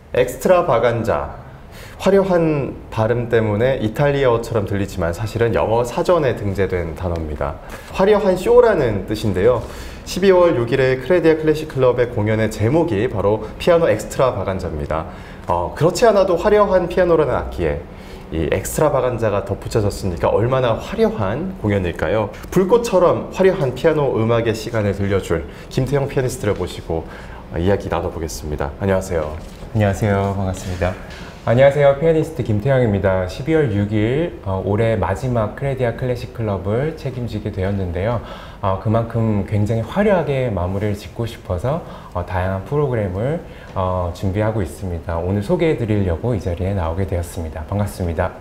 엑스트라 바간자. 화려한 발음 때문에 이탈리아어처럼 들리지만 사실은 영어 사전에 등재된 단어입니다. 화려한 쇼라는 뜻인데요. 12월 6일에 크레디아 클래식 클럽의 공연의 제목이 바로 피아노 엑스트라 바간자입니다. 그렇지 않아도 화려한 피아노라는 악기에 이 엑스트라 바간자가 덧붙여졌으니까 얼마나 화려한 공연일까요? 불꽃처럼 화려한 피아노 음악의 시간을 들려줄 김태형 피아니스트를 모시고 이야기 나눠보겠습니다. 안녕하세요. 안녕하세요. 반갑습니다. 안녕하세요. 피아니스트 김태형입니다. 12월 6일 올해 마지막 크레디아 클래식 클럽을 책임지게 되었는데요. 그만큼 굉장히 화려하게 마무리를 짓고 싶어서 다양한 프로그램을 준비하고 있습니다. 오늘 소개해 드리려고 이 자리에 나오게 되었습니다. 반갑습니다.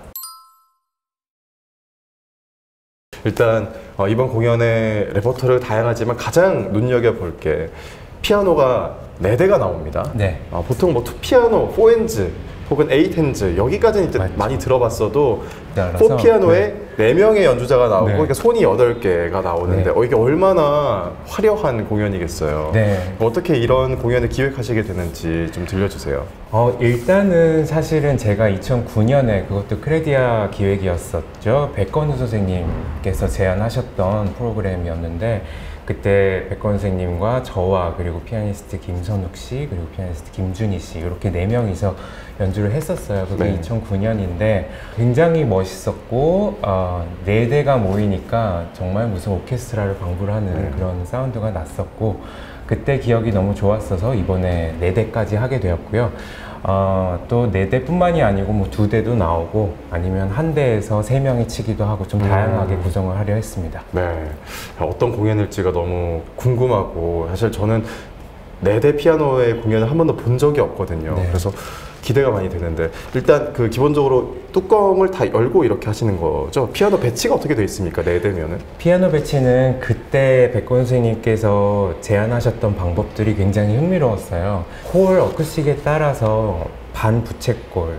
일단 이번 공연의 레퍼토리가 다양하지만 가장 눈여겨볼 게 피아노가 4대가 나옵니다. 네. 보통 뭐 투피아노, 4핸즈 혹은 8핸즈 여기까지는 이제 많이 들어봤어도 4피아노에 네. 4명의 연주자가 나오고 그러니까 손이 8개가 나오는데 이게 얼마나 화려한 공연이겠어요. 네. 어떻게 이런 공연을 기획하시게 되는지 좀 들려주세요. 일단은 사실은 제가 2009년에 그것도 크레디아 기획이었었죠. 백건우 선생님께서 제안하셨던 프로그램이었는데 그때 백건 선생님과 저와 그리고 피아니스트 김선욱 씨 그리고 피아니스트 김준희 씨 이렇게 4명이서 연주를 했었어요. 그게 2009년인데 굉장히 멋있었고 4대가 모이니까 정말 무슨 오케스트라를 방불 하는 그런 사운드가 났었고 그때 기억이 너무 좋았어서 이번에 4대까지 하게 되었고요. 또 4대 뿐만이 아니고 뭐 2대도 나오고 아니면 1대에서 3명이 치기도 하고 좀 다양하게 구성을 하려 했습니다. 네, 어떤 공연일지가 너무 궁금하고 사실 저는 4대 피아노의 공연을 한 번도 본 적이 없거든요. 네. 그래서 기대가 많이 되는데 일단 그 기본적으로 뚜껑을 다 열고 이렇게 하시는 거죠? 피아노 배치가 어떻게 돼 있습니까? 4대면은? 피아노 배치는 그때 백건 선생님께서 제안하셨던 방법들이 굉장히 흥미로웠어요. 홀 어쿠스틱에 따라서 반 부채꼴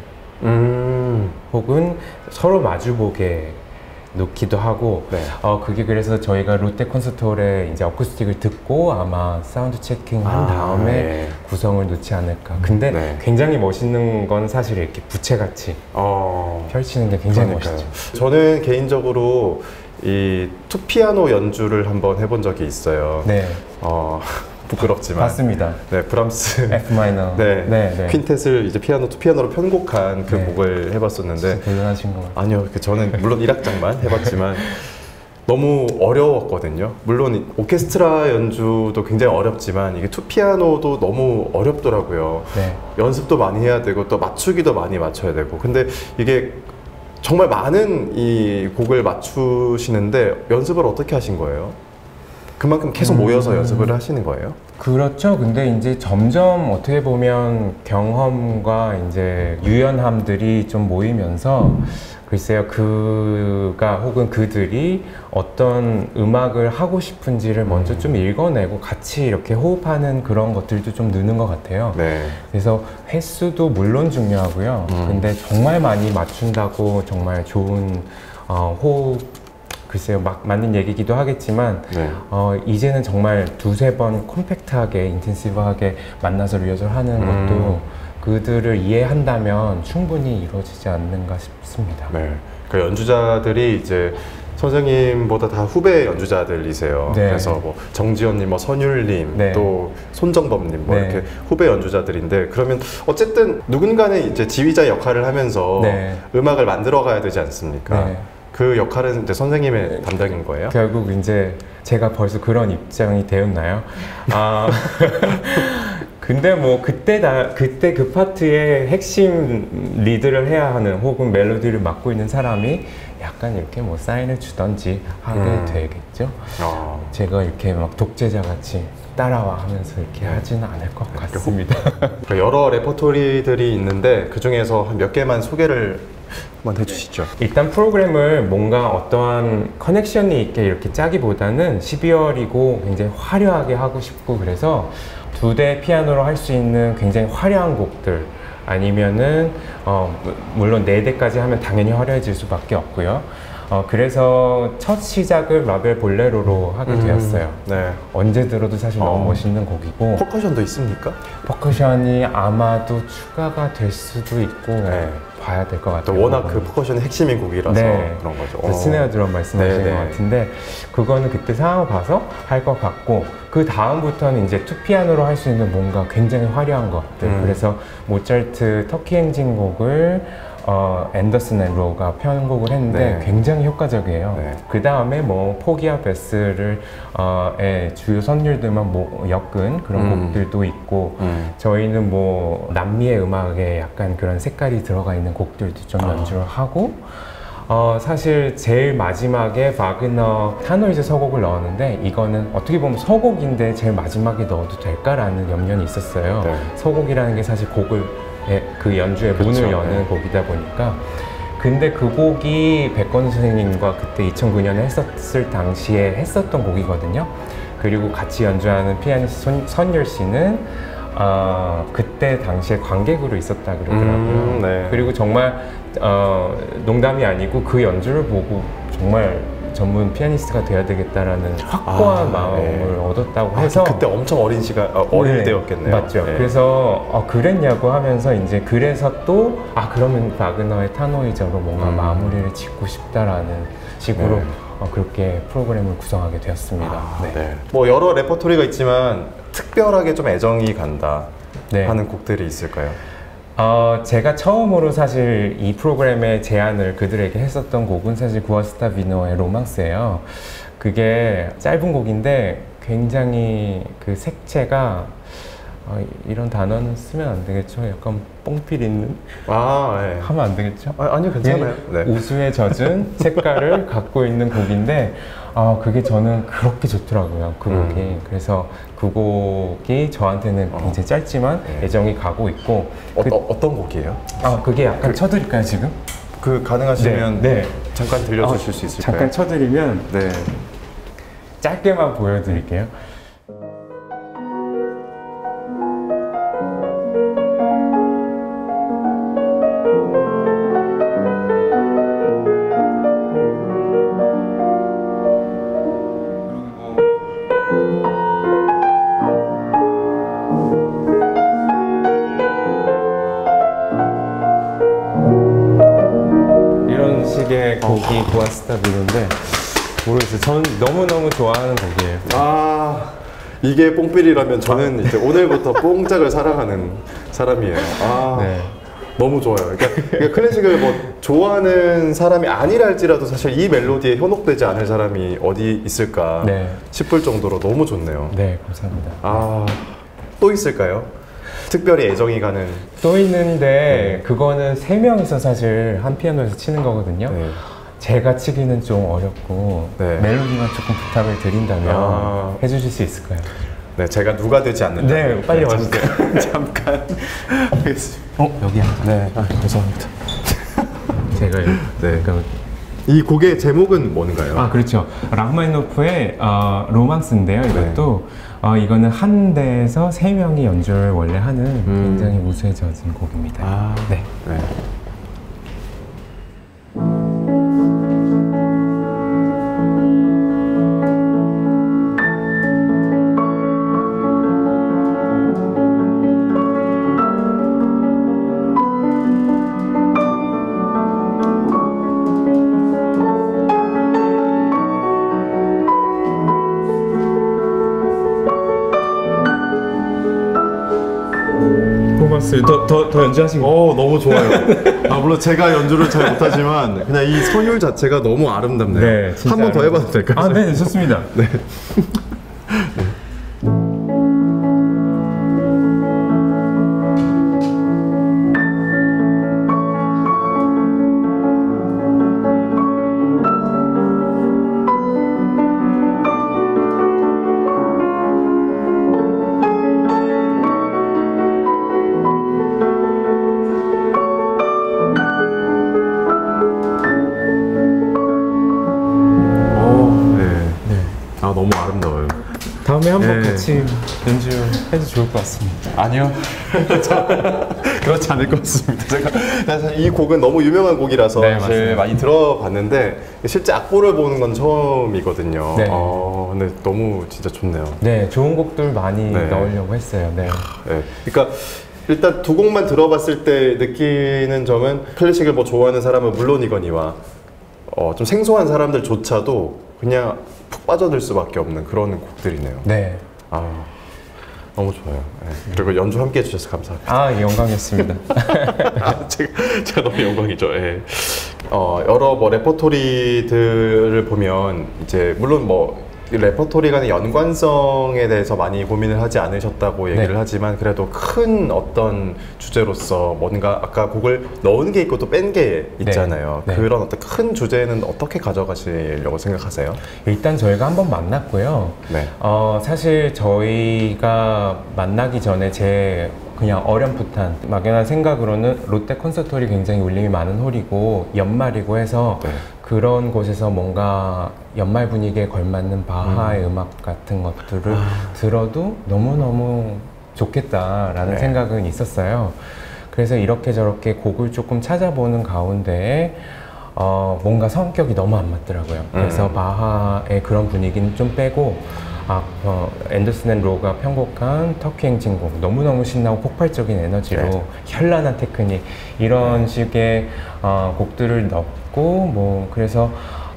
혹은 서로 마주보게 놓기도 하고 그게 그래서 저희가 롯데 콘서트홀에 이제 어쿠스틱을 듣고 아마 사운드 체킹 한 다음에 구성을 놓지 않을까. 근데 굉장히 멋있는 건 사실 이렇게 부채같이 펼치는 게 굉장히 멋있죠. 저는 개인적으로 이 투피아노 연주를 한번 해본 적이 있어요. 네. 부끄럽지만 맞습니다. 네, 브람스 F 마이너 퀸텟을 이제 투피아노로 편곡한 그 곡을 해봤었는데 대단하신 것 같아요. 아니요, 저는 물론 1악장만 해봤지만 너무 어려웠거든요. 물론 오케스트라 연주도 굉장히 어렵지만 이게 투피아노도 너무 어렵더라고요. 연습도 많이 해야 되고 또 맞추기도 많이 맞춰야 되고 근데 이게 정말 많은 이 곡을 맞추시는데 연습을 어떻게 하신 거예요? 그만큼 계속 모여서 연습을 하시는 거예요? 그렇죠. 근데 이제 점점 어떻게 보면 경험과 이제 유연함들이 좀 모이면서 글쎄요, 그가 혹은 그들이 어떤 음악을 하고 싶은지를 먼저 좀 읽어내고 같이 이렇게 호흡하는 그런 것들도 좀 느는 것 같아요. 그래서 횟수도 물론 중요하고요. 근데 정말 많이 맞춘다고 정말 좋은 호흡 글쎄요, 맞는 얘기기도 하겠지만 이제는 정말 2-3번 컴팩트하게 인텐시브하게 만나서 리허설 하는 것도 그들을 이해한다면 충분히 이루어지지 않는가 싶습니다. 그 연주자들이 이제 선생님보다 다 후배 연주자들이세요. 그래서 뭐 정지현님, 뭐 선율님, 또 손정범님 뭐 이렇게 후배 연주자들인데 그러면 어쨌든 누군가는 이제 지휘자 역할을 하면서 음악을 만들어가야 되지 않습니까? 그 역할은 이제 선생님의 담당인 거예요? 결국 이제 제가 벌써 그런 입장이 되었나요? 근데 뭐 그때 그 파트의 핵심 리드를 해야 하는 혹은 멜로디를 맡고 있는 사람이 약간 이렇게 뭐 사인을 주던지 하게 되겠죠. 제가 이렇게 막 독재자 같이 따라와 하면서 이렇게 하지는 않을 것 같습니다. 여러 레퍼토리들이 있는데 그 중에서 한 몇 개만 소개를 한번 해주시죠. 일단 프로그램을 뭔가 어떠한 커넥션이 있게 이렇게 짜기보다는 12월이고 굉장히 화려하게 하고 싶고 그래서 2대 피아노로 할 수 있는 굉장히 화려한 곡들 아니면은 물론 4대까지 하면 당연히 화려해질 수밖에 없고요. 그래서 첫 시작을 라벨 볼레로로 하게 되었어요. 네. 언제 들어도 사실 너무 멋있는 곡이고 퍼커션도 있습니까? 퍼커션이 아마도 추가가 될 수도 있고 네. 봐야 될 것 또 같아요. 워낙 그 퍼커션이 핵심인 곡이라서 네. 그런 거죠. 스네어 드럼 말씀하시는 네, 것 네. 같은데 그거는 그때 상황을 봐서 할 것 같고 그 다음부터는 이제 투피아노로 할 수 있는 뭔가 굉장히 화려한 것들 그래서 모차르트 터키 행진 곡을 앤더슨 앤 로우가 편곡을 했는데 네. 굉장히 효과적이에요. 네. 그 다음에 뭐 포기와 베스를 주요 선율들만 엮은 그런 곡들도 있고 저희는 뭐 남미의 음악에 약간 그런 색깔이 들어가 있는 곡들도 좀 연주를 하고 사실 제일 마지막에 바그너 타노이즈 서곡을 넣었는데 이거는 어떻게 보면 서곡인데 제일 마지막에 넣어도 될까라는 염려는 있었어요. 네. 서곡이라는 게 사실 곡을 그 연주의 문을 그쵸, 여는 네. 곡이다 보니까 근데 그 곡이 백건우 선생님과 그때 2009년에 했었을 당시에 했었던 곡이거든요. 그리고 같이 연주하는 피아니스트 선율 씨는 그때 당시에 관객으로 있었다 그러더라고요. 네. 그리고 정말 농담이 아니고 그 연주를 보고 정말 전문 피아니스트가 돼야 되겠다라는 확고한 마음을 네. 얻었다고 해서 그때 엄청 어린 시간, 어릴 네, 때였겠네요. 맞죠. 네. 그래서 그랬냐고 하면서 이제 그래서 또 그러면 바그너의 타노이저로 뭔가 마무리를 짓고 싶다라는 식으로 네. 그렇게 프로그램을 구성하게 되었습니다. 네. 뭐 여러 레퍼토리가 있지만 특별하게 좀 애정이 간다 네. 하는 곡들이 있을까요? 제가 처음으로 사실 이 프로그램의 제안을 그들에게 했었던 곡은 사실 구아스타 비노의 로망스예요. 그게 짧은 곡인데 굉장히 그 색채가 이런 단어는 쓰면 안 되겠죠? 약간 뽕필 있는? 네. 하면 안 되겠죠? 아니요, 괜찮아요. 네. 우수에 젖은 색깔을 갖고 있는 곡인데 그게 저는 그렇게 좋더라고요. 그 곡이. 그래서 그 곡이 저한테는 굉장히 짧지만 네. 애정이 가고 있고 어떤 곡이에요? 그게 약간 쳐드릴까요 지금? 그 가능하시면 네. 잠깐 들려주실 수 있을까요? 잠깐 쳐드리면 네. 짧게만 보여드릴게요. 이런 식의 곡이 구아스타 비노인데 모르겠어요. 전 너무너무 좋아하는 곡이에요. 이게 뽕필이라면 저는 이제 오늘부터 뽕짝을 사랑하는 사람이에요. 네. 너무 좋아요. 그러니까 클래식을 뭐 좋아하는 사람이 아니라 할지라도 사실 이 멜로디에 현혹되지 않을 사람이 어디 있을까 네. 싶을 정도로 너무 좋네요. 네, 감사합니다. 또 있을까요? 특별히 애정이 가는. 또 있는데 그거는 세 명이서 사실 한 피아노에서 치는 거거든요. 네. 제가 치기는 좀 어렵고 네. 멜로디만 조금 부탁을 드린다면 해주실 수 있을까요? 네, 제가 누가 되지 않는다. 네, 빨리 와주세요. 잠깐. 알겠습니다. 여기야. 네, 죄송합니다. 제가 네. 이 곡의 제목은 뭔가요? 그렇죠. 라흐마니노프의 로망스인데요. 이것도 이거는 한 대에서 세 명이 연주를 원래 하는 굉장히 우수에 젖은 곡입니다. 네. 네. 로망스 더 연주하신 거? 너무 좋아요. 물론 제가 연주를 잘 못하지만 그냥 이 선율 자체가 너무 아름답네요. 네, 진짜 한 번 더 해봐도 될까요? 네, 좋습니다. 네. 너무 아름다워요. 다음에 한번 네. 같이 연주해도 좋을 것 같습니다. 아니요. 그렇지 않을 것 같습니다. 제가 사실 이 곡은 너무 유명한 곡이라서 네, 사실 맞습니다. 많이 들어봤는데 실제 악보를 보는 건 처음이거든요. 네. 근데 너무 진짜 좋네요. 네, 좋은 곡들 많이 네. 넣으려고 했어요. 네. 네. 그러니까 일단 두 곡만 들어봤을 때 느끼는 점은 클래식을 뭐 좋아하는 사람은 물론이거니와 좀 생소한 사람들조차도 그냥 푹 빠져들 수밖에 없는 그런 곡들이네요. 네. 너무 좋아요. 네. 그리고 연주 함께 해주셔서 감사합니다. 영광이었습니다. 제가 너무 영광이죠. 예. 여러 뭐 레퍼토리들을 보면 이제 물론 뭐 이 레퍼토리 간의 연관성에 대해서 많이 고민을 하지 않으셨다고 얘기를 하지만 그래도 큰 어떤 주제로서 뭔가 아까 곡을 넣은 게 있고 또 뺀 게 있잖아요. 네. 그런 어떤 큰 주제는 어떻게 가져가시려고 생각하세요? 일단 저희가 한번 만났고요. 네. 사실 저희가 만나기 전에 제 그냥 어렴풋한 막연한 생각으로는 롯데 콘서트홀이 굉장히 울림이 많은 홀이고 연말이고 해서 네. 그런 곳에서 뭔가 연말 분위기에 걸맞는 바하의 음악 같은 것들을 들어도 너무너무 좋겠다라는 네. 생각은 있었어요. 그래서 이렇게 저렇게 곡을 조금 찾아보는 가운데에 뭔가 성격이 너무 안 맞더라고요. 그래서 바하의 그런 분위기는 좀 빼고 앤더슨 앤 로가 편곡한 터키 행진곡 너무너무 신나고 폭발적인 에너지로 네. 현란한 테크닉 이런 식의 곡들을 넣고 뭐 그래서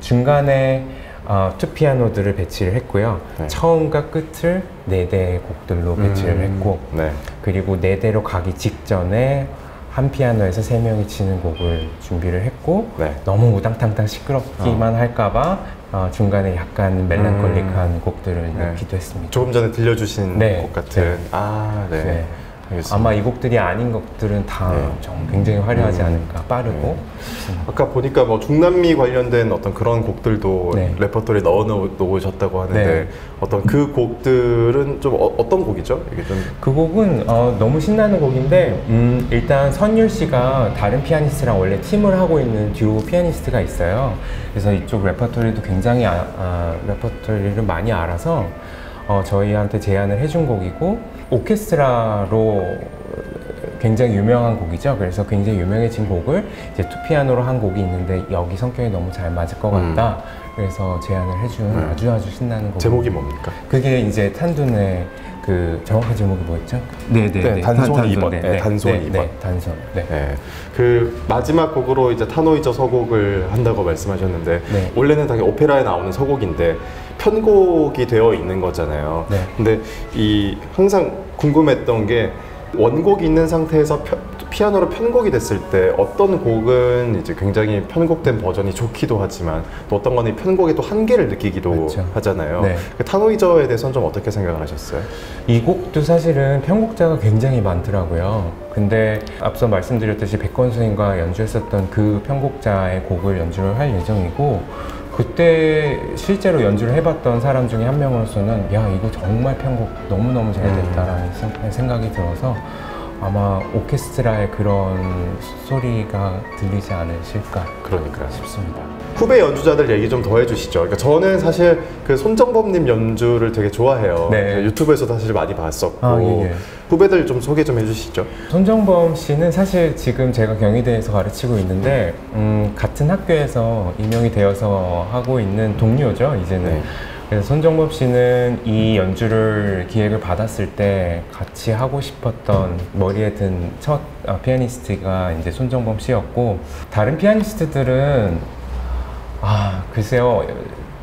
중간에 투 피아노들을 배치를 했고요. 네. 처음과 끝을 4대의 곡들로 배치를 했고 네. 그리고 4대로 가기 직전에 한 피아노에서 3명이 치는 곡을 준비를 했고 네. 너무 우당탕탕 시끄럽기만 할까봐 중간에 약간 멜랑콜릭한 곡들을 네. 넣기도 했습니다. 조금 전에 들려주신 네. 곡 같은. 네. 네. 네. 알겠습니다. 아마 이 곡들이 아닌 곡들은 다 굉장히 화려하지 않을까, 빠르고. 아까 보니까 뭐 중남미 관련된 어떤 그런 곡들도 네. 레퍼토리에 넣어 놓으셨다고 하는데 네. 어떤 그 곡들은 좀 어떤 곡이죠? 이게 좀 그 곡은 너무 신나는 곡인데 일단 선율 씨가 다른 피아니스트랑 원래 팀을 하고 있는 듀오 피아니스트가 있어요. 그래서 이쪽 레퍼토리도 굉장히 레퍼토리를 많이 알아서 저희한테 제안을 해준 곡이고 오케스트라로 굉장히 유명한 곡이죠. 그래서 굉장히 유명해진 곡을 이제 투피아노로 한 곡이 있는데 여기 성격이 너무 잘 맞을 것 같다. 그래서 제안을 해준 아주 신나는 곡. 제목이 뭡니까? 그게 이제 탄둔의 그 정확한 제목이 뭐였죠? 네네. 단손 2번. 네, 단손 2번. 네, 단손. 네. 네. 그 마지막 곡으로 이제 타노이저 서곡을 한다고 말씀하셨는데 네. 원래는 당연히 오페라에 나오는 서곡인데 편곡이 되어 있는 거잖아요. 네. 근데 이 항상 궁금했던 게 원곡이 있는 상태에서 피아노로 편곡이 됐을 때 어떤 곡은 이제 굉장히 편곡된 버전이 좋기도 하지만 또 어떤 거는 편곡의 또 한계를 느끼기도 그렇죠. 하잖아요. 네. 그 타노이저에 대해서는 좀 어떻게 생각을 하셨어요? 이 곡도 사실은 편곡자가 굉장히 많더라고요. 근데 앞서 말씀드렸듯이 백건 선생님과 연주했었던 그 편곡자의 곡을 연주를 할 예정이고 그때 실제로 연주를 해봤던 사람 중에 한 명으로서는 야 이거 정말 편곡 너무너무 잘 됐다라는 생각이 들어서 아마 오케스트라의 그런 소리가 들리지 않으실까 그러니까요. 싶습니다. 후배 연주자들 얘기 좀 더 해주시죠. 그러니까 저는 사실 그 손정범님 연주를 되게 좋아해요. 네. 그 유튜브에서도 사실 많이 봤었고 예. 후배들 좀 소개 좀 해주시죠. 손정범 씨는 사실 지금 제가 경희대에서 가르치고 있는데 같은 학교에서 임용이 되어서 하고 있는 동료죠 이제는. 네. 그래서 손정범 씨는 이 연주를 기획을 받았을 때 같이 하고 싶었던 머리에 든 첫 피아니스트가 이제 손정범 씨였고 다른 피아니스트들은 글쎄요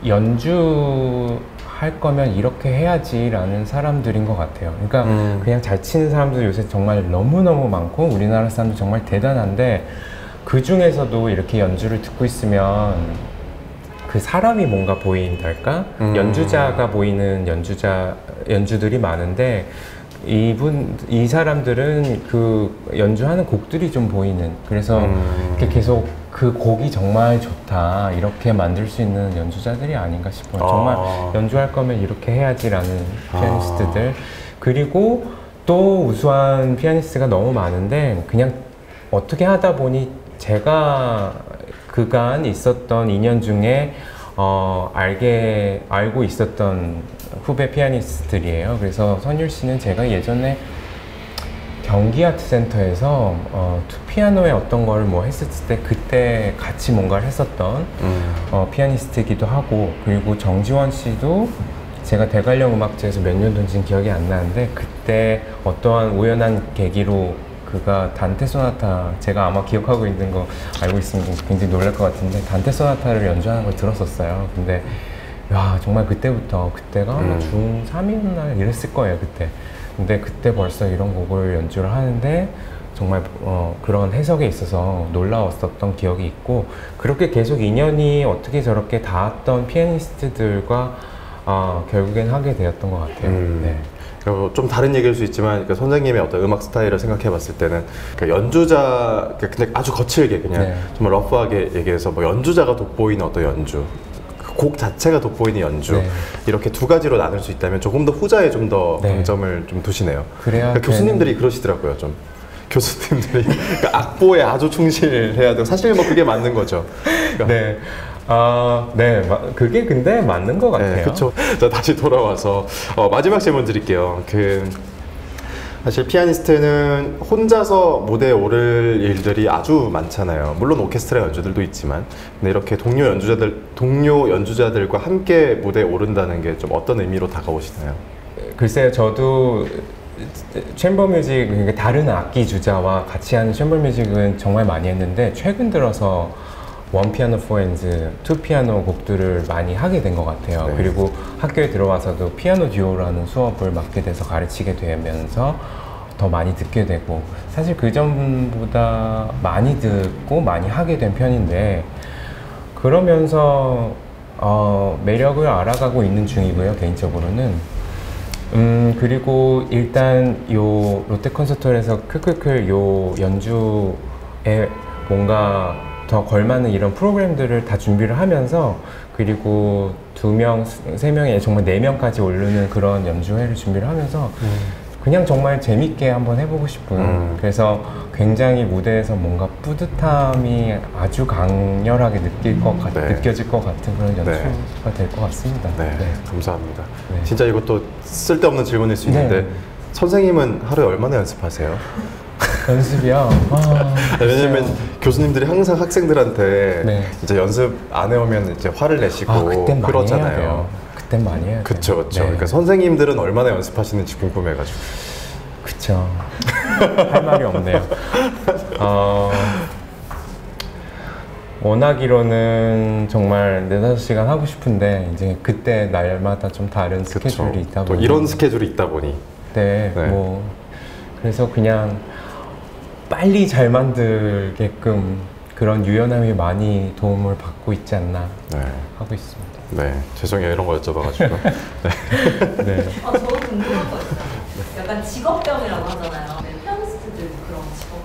연주할 거면 이렇게 해야지라는 사람들인 것 같아요. 그러니까 그냥 잘 치는 사람들 요새 정말 너무너무 많고 우리나라 사람들 정말 대단한데 그 중에서도 이렇게 연주를 듣고 있으면 그 사람이 뭔가 보인달까? 연주자가 보이는 연주들이 많은데 이 사람들은 그 연주하는 곡들이 좀 보이는 그래서 이렇게 계속 그 곡이 정말 좋다 이렇게 만들 수 있는 연주자들이 아닌가 싶어요. 정말 연주할 거면 이렇게 해야지라는 피아니스트들 그리고 또 우수한 피아니스트가 너무 많은데 그냥 어떻게 하다 보니 제가 그간 있었던 인연 중에 알고 있었던 후배 피아니스트들이에요. 그래서 선율 씨는 제가 예전에 경기 아트센터에서 투피아노의 어떤 거를 뭐 했을 때 그때 같이 뭔가를 했었던 피아니스트이기도 하고, 그리고 정지원 씨도 제가 대관령 음악제에서 몇 년도인지는 기억이 안 나는데 그때 어떠한 우연한 계기로 그가 단테 소나타, 제가 아마 기억하고 있는 거 알고 있으면 굉장히 놀랄 것 같은데 단테 소나타를 연주하는 걸 들었었어요. 근데 야, 정말 그때부터, 그때가 중3이었나 이랬을 거예요, 그때. 근데 그때 벌써 이런 곡을 연주를 하는데 정말 그런 해석에 있어서 놀라웠었던 기억이 있고, 그렇게 계속 인연이 어떻게 저렇게 닿았던 피아니스트들과 결국엔 하게 되었던 것 같아요. 네. 좀 다른 얘기일 수 있지만, 그러니까 선생님의 어떤 음악 스타일을 생각해 봤을 때는, 그러니까 연주자, 그냥 아주 거칠게 그냥 네. 정말 러프하게 얘기해서 뭐 연주자가 돋보이는 어떤 연주, 곡 자체가 돋보이는 연주, 네. 이렇게 두 가지로 나눌 수 있다면 조금 더 후자에 좀 더 네. 방점을 좀 두시네요. 그래야 그러니까 교수님들이 그러시더라고요. 좀 교수님들이 그러니까 악보에 아주 충실해야 되고, 사실 뭐 그게 맞는 거죠. 그러니까 네. 네, 그게 근데 맞는 것 같아요. 네, 그렇죠. 자, 다시 돌아와서 마지막 질문 드릴게요. 사실 피아니스트는 혼자서 무대에 오를 일들이 아주 많잖아요. 물론 오케스트라 연주들도 있지만, 근데 이렇게 동료 연주자들과 함께 무대에 오른다는 게 좀 어떤 의미로 다가오시나요? 글쎄요, 저도 챔버 뮤직, 그러니까 다른 악기 주자와 같이 하는 챔버 뮤직은 정말 많이 했는데, 최근 들어서 원 피아노 포 핸즈, 투 피아노 곡들을 많이 하게 된 것 같아요. 네. 그리고 학교에 들어와서도 피아노 듀오라는 수업을 맡게 돼서 가르치게 되면서 더 많이 듣게 되고, 사실 그 전보다 많이 듣고 많이 하게 된 편인데, 그러면서 매력을 알아가고 있는 중이고요, 개인적으로는. 그리고 일단 요 롯데 콘서트홀에서 클클클 요 연주에 뭔가 더 걸맞는 이런 프로그램들을 다 준비를 하면서, 그리고 2명, 3명에 정말 4명까지 오르는 그런 연주회를 준비를 하면서 그냥 정말 재밌게 한번 해보고 싶은, 그래서 굉장히 무대에서 뭔가 뿌듯함이 아주 강렬하게 느껴질 것 같은 그런 연주가 될 것 같습니다. 네, 감사합니다. 네. 진짜 이것도 쓸데없는 질문일 수 있는데, 네. 선생님은 하루에 얼마나 연습하세요? 연습이요? 왜냐면 교수님들이 항상 학생들한테 네. 이제 연습 안 해오면 이제 화를 내시고 그땐 많이 그러잖아요. 해야 돼요. 그땐 많이 해야 돼요. 그쵸, 그쵸. 네. 그러니까 선생님들은 얼마나 연습하시는지 궁금해가지고. 그쵸. 할 말이 없네요. 원하기로는 정말 4-5시간 하고 싶은데, 이제 그때 날마다 좀 다른 스케줄이 있다 또 보니. 이런 스케줄이 있다 보니. 네, 네. 뭐. 그래서 그냥 빨리 잘 만들게끔 그런 유연함이 많이 도움을 받고 있지 않나 하고 있습니다. 네, 죄송해요. 이런 거 여쭤봐가지고. 네. 네. 저도 궁금한 거 있어요. 약간 직업병이라고 하잖아요. 피아니스트들 그런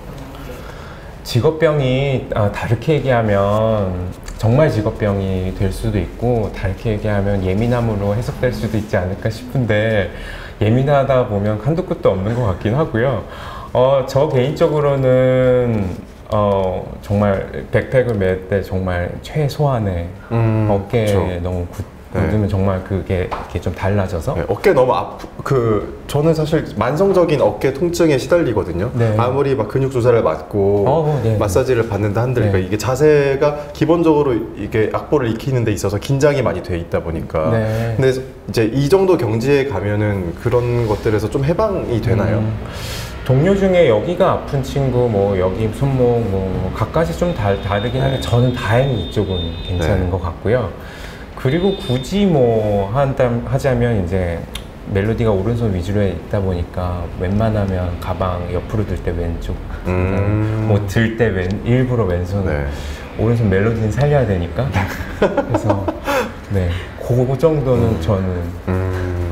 직업병이 직업병이 다르게 얘기하면 정말 직업병이 될 수도 있고, 다르게 얘기하면 예민함으로 해석될 수도 있지 않을까 싶은데, 예민하다 보면 한도 끝도 없는 것 같긴 하고요. 저 개인적으로는 정말 백팩을 맬 때 정말 최소한의 어깨에 그쵸. 너무 굳으면 정말 그게 이렇게 좀 달라져서. 네, 어깨 너무 저는 사실 만성적인 어깨 통증에 시달리거든요. 네. 아무리 막 근육 주사를 맞고 네. 마사지를 받는다 한들, 네. 이게 자세가 기본적으로 이게 악보를 익히는 데 있어서 긴장이 많이 돼 있다 보니까. 네. 근데 이제 이 정도 경지에 가면은 그런 것들에서 좀 해방이 되나요? 동료 중에 여기가 아픈 친구, 뭐 여기 손목, 뭐 각가지 좀 다르긴 한데, 저는 다행히 이쪽은 괜찮은 것 같고요. 그리고 굳이 뭐 하자면 이제 멜로디가 오른손 위주로 있다 보니까 웬만하면 가방 옆으로 들 때 왼쪽, 뭐 들 때 일부러 왼손, 오른손 멜로디는 살려야 되니까. 그래서 네, 그 정도는 저는.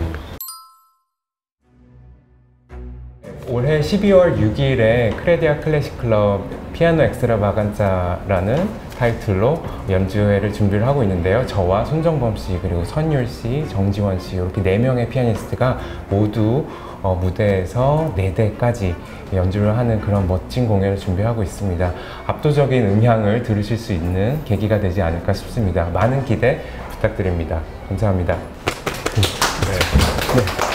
올해 12월 6일에 크레디아 클래식 클럽 피아노 엑스트라바간자라는 타이틀로 연주회를 준비를 하고 있는데요. 저와 손정범 씨, 그리고 선율 씨, 정지원 씨, 이렇게 4명의 피아니스트가 모두 무대에서 4대까지 연주를 하는 그런 멋진 공연을 준비하고 있습니다. 압도적인 음향을 들으실 수 있는 계기가 되지 않을까 싶습니다. 많은 기대 부탁드립니다. 감사합니다. 네.